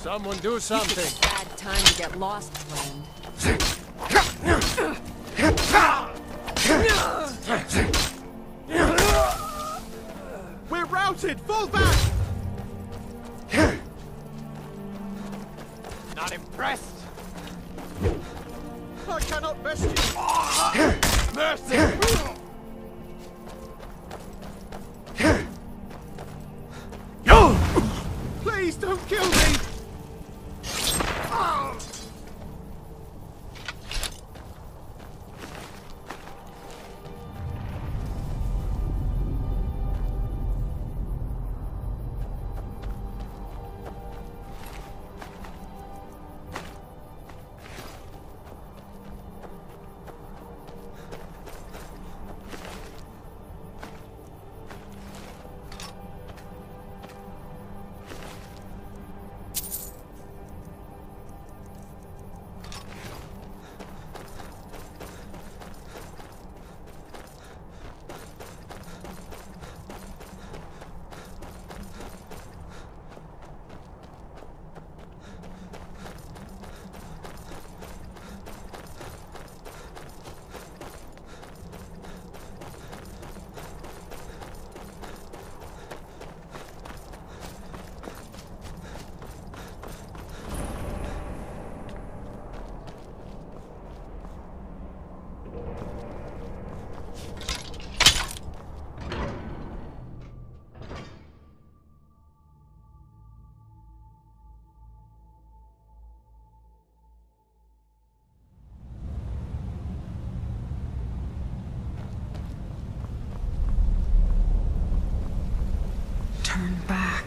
Someone do something. Bad time to get lost, friend. We're routed! Fall back! Not impressed? I cannot rest you! Mercy! Please don't kill me! Turn back.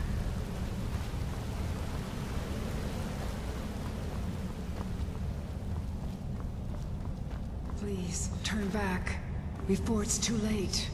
Please, turn back before it's too late.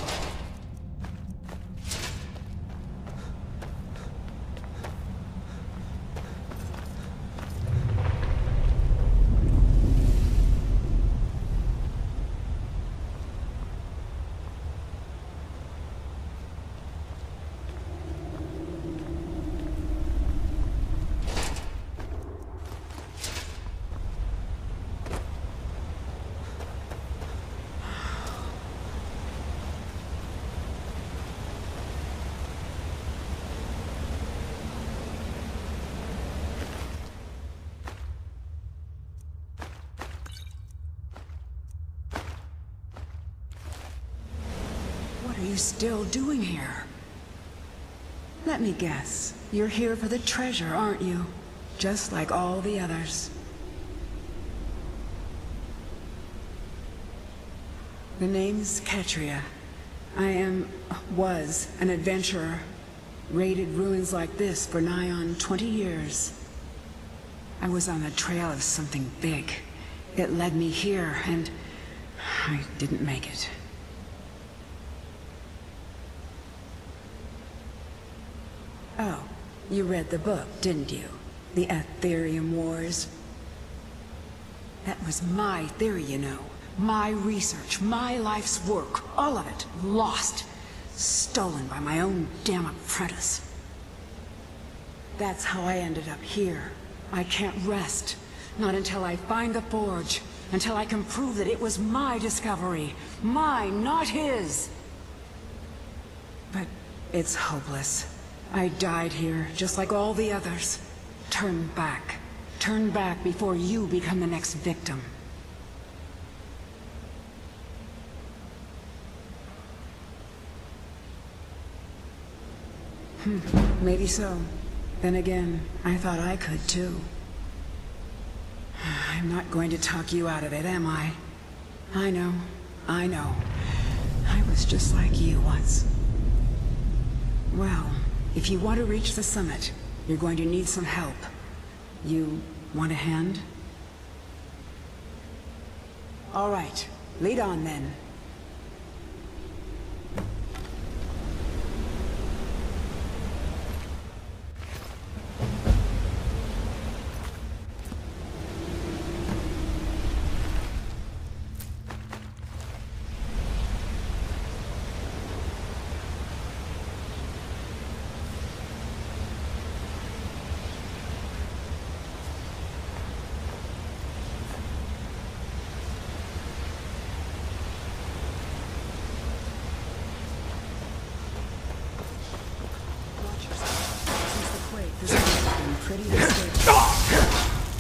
What are you still doing here? Let me guess. You're here for the treasure, aren't you? Just like all the others. The name's Ketria. was an adventurer. Raided ruins like this for nigh on 20 years. I was on the trail of something big. It led me here, and I didn't make it. Oh, you read the book, didn't you? The Aetherium Wars. That was my theory, you know. My research, my life's work, all of it, lost. Stolen by my own damn apprentice. That's how I ended up here. I can't rest. Not until I find the forge. Until I can prove that it was my discovery. Mine, not his. But it's hopeless. I died here, just like all the others. Turn back. Turn back before you become the next victim. Maybe so. Then again, I thought I could too. I'm not going to talk you out of it, am I? I know. I know. I was just like you once. Well, if you want to reach the summit, you're going to need some help. You want a hand? All right, lead on then. pretty unstable.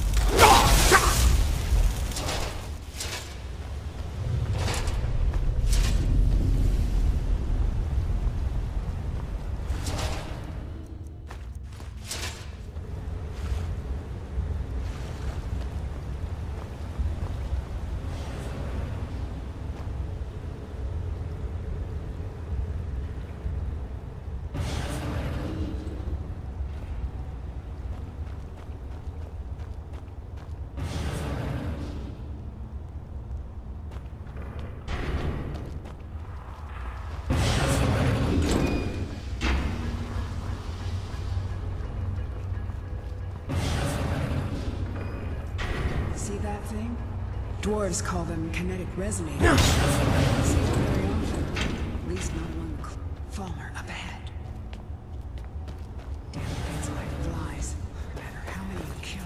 See that thing? Dwarves call them kinetic resonators. See them very often. At least not among the Falmer up ahead. Damn things like flies. No matter how many you kill.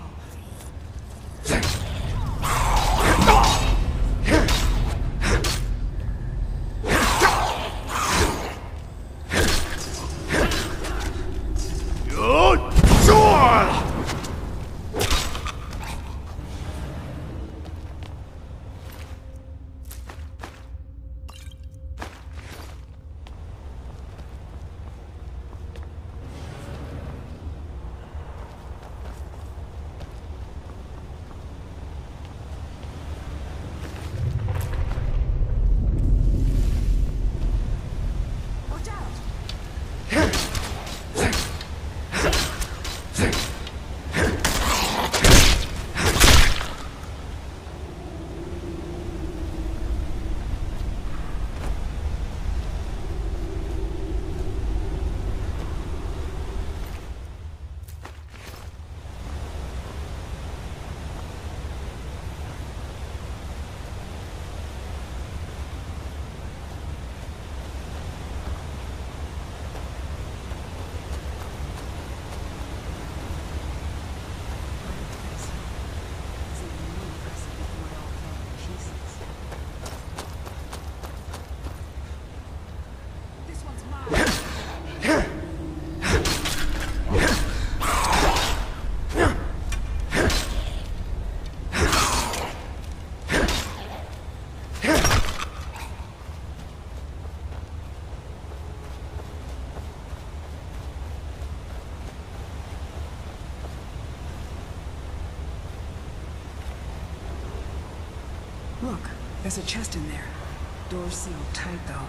Look, there's a chest in there. Door sealed tight, though.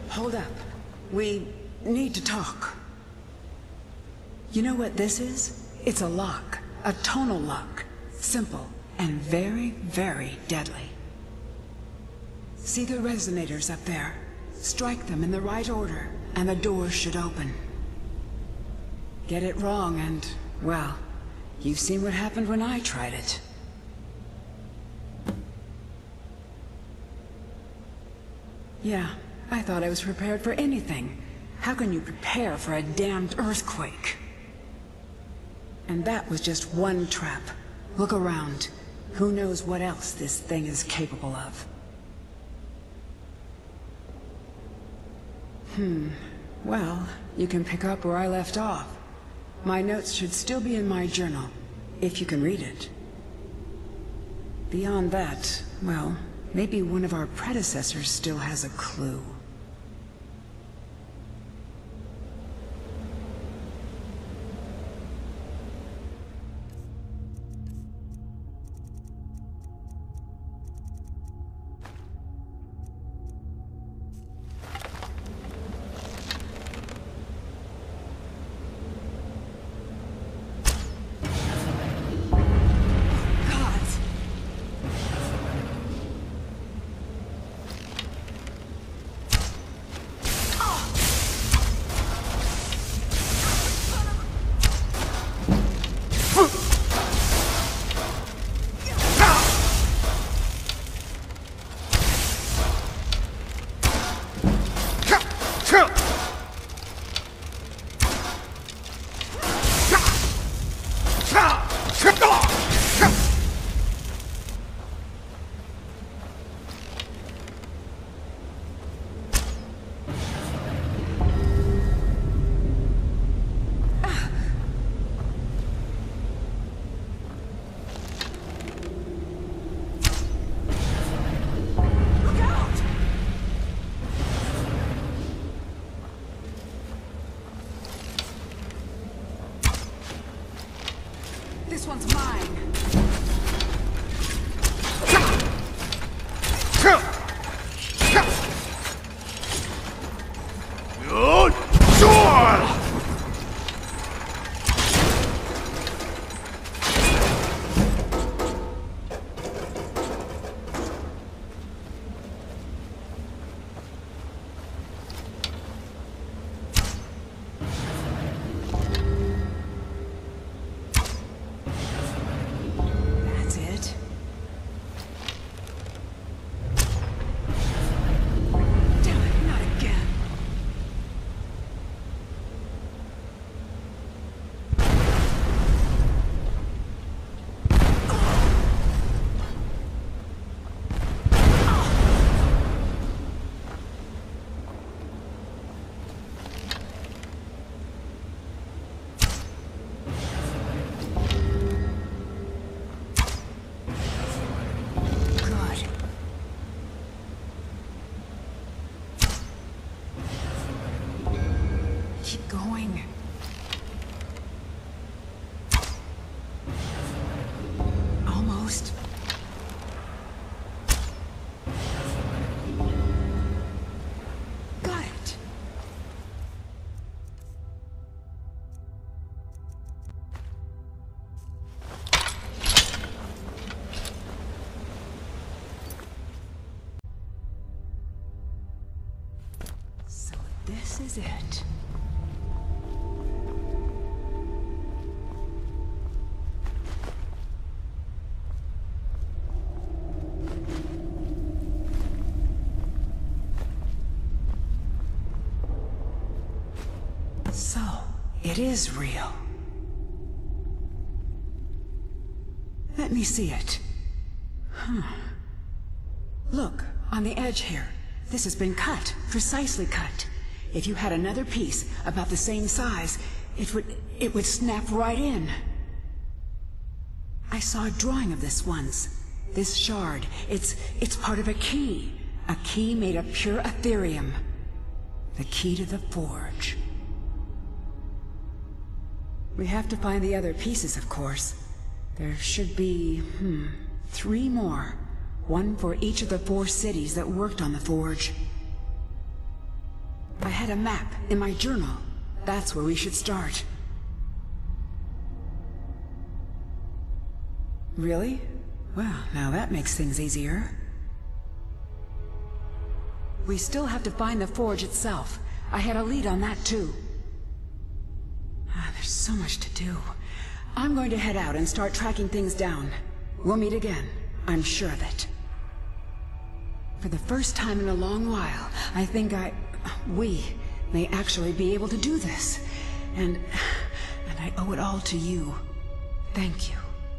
hold up. We need to talk. You know what this is? It's a lock. A tonal lock. Simple and very, very deadly. See the resonators up there? Strike them in the right order, and the door should open. Get it wrong and, well, you've seen what happened when I tried it. Yeah, I thought I was prepared for anything. How can you prepare for a damned earthquake? And that was just one trap. Look around. Who knows what else this thing is capable of? Well, you can pick up where I left off. My notes should still be in my journal, if you can read it. Beyond that, well, maybe one of our predecessors still has a clue. This one's mine. Keep going. Almost. Got it. So this is it. So, it is real. Let me see it. Look, on the edge here. This has been cut, precisely cut. If you had another piece about the same size, it would snap right in. I saw a drawing of this once. This shard, it's part of a key made of pure Ethereum. The key to the forge. We have to find the other pieces, of course. There should be, 3 more. 1 for each of the 4 cities that worked on the forge. I had a map in my journal. That's where we should start. Really? Well, now that makes things easier. We still have to find the forge itself. I had a lead on that too. There's so much to do. I'm going to head out and start tracking things down. We'll meet again. I'm sure of it. For the first time in a long while, I think we may actually be able to do this. And I owe it all to you. Thank you.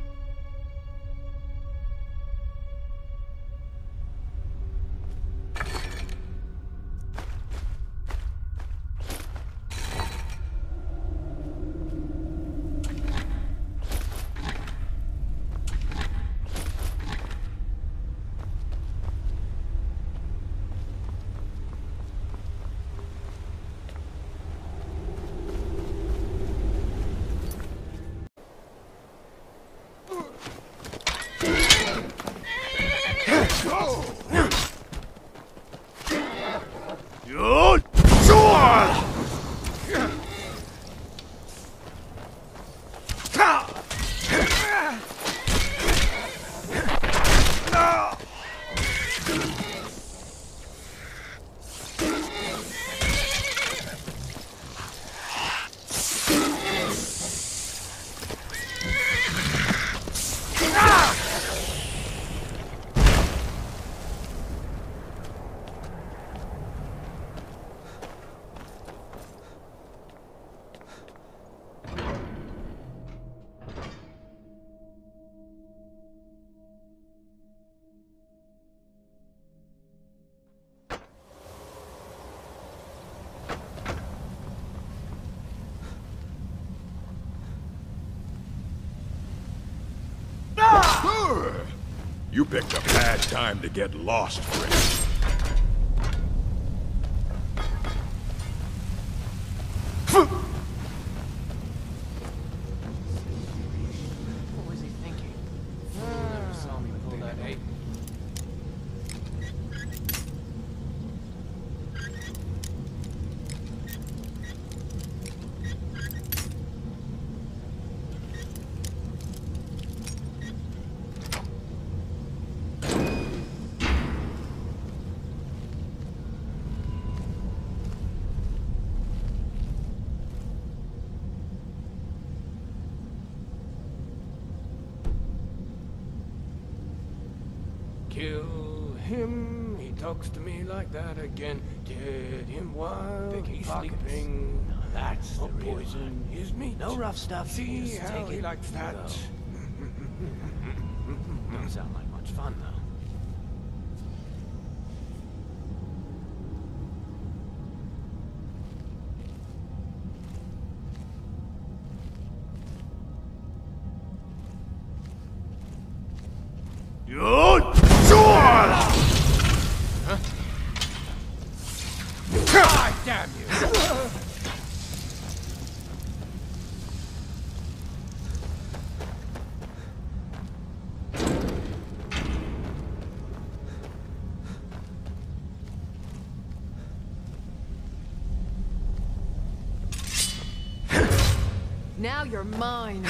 You picked a bad time to get lost, friend. What was he thinking? Never saw me pull that eight. Kill him, he talks to me like that again. Dead him while he's sleeping. That's the real poison his meat. No rough stuff. See Just how take he it likes that. Don't sound like much fun, though. God damn you! Now you're mine.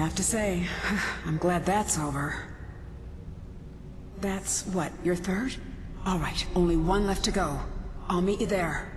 Have to say, I'm glad that's over. That's what, your third? All right, only one left to go. I'll meet you there.